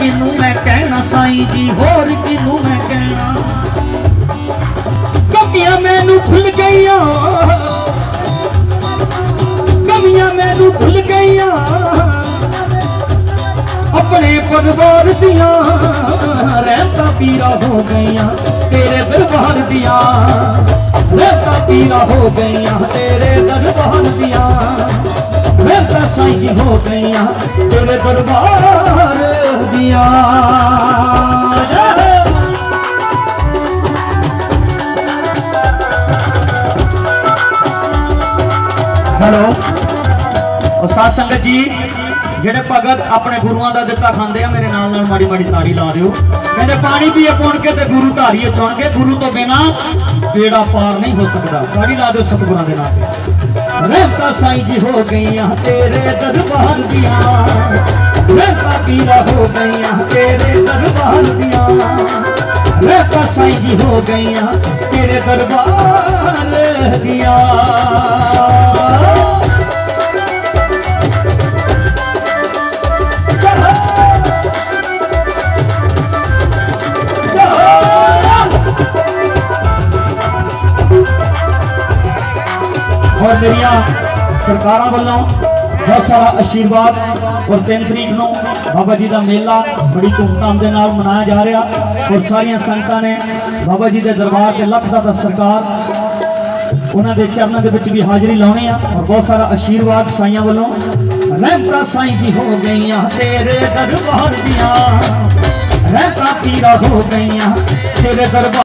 किनू मैं कहना साईं जी, होर किनू मैं कहना। कमियां मैनू भुल गईयां, कमियां मैनू भुल गईयां, अपने परिवार दियां रहता पीरा हो गईयां तेरे दरबार दियां, रहता पीरा हो गईयां तेरे दरबार दियां, रहता साईं जी हो गईयां तेरे दरबार दियां। हेलो और साथ संगत जी, जेडे भगत अपने गुरुआं दा दिता खांदे आ, मेरे नाल नाल माड़ी माड़ी ताड़ी ला दिओ। कहंदे पानी पीए पुण के ते गुरु धारीए चुन के, गुरु तो बिना बेड़ा पार नहीं हो सकता। ताड़ी ला दो सतगुरां दे नाम ते। रहता साईं जी हो गईयां तेरे दरबार दियां, रहता पीरा हो गईयां तेरे दरबार दियां, रहता साईं जी हो गईयां तेरे दरबार दियां। और मेरिया सरकार वालों बहुत सारा आशीर्वाद। और 3 तरीक को बाबा जी का मेला बड़ी धूमधाम के नाल मनाया जा रहा और सारिया संगतां ने बाबा जी के दरबार के लख दाता सरकार उन्होंने चरणों के भी हाजिरी लानी है और बहुत सारा आशीर्वाद साइयां वालों। रहता साईं जी हो गईयां तेरे दरबार दियां, रहता पीरा हो गईयां तेरे दरबार।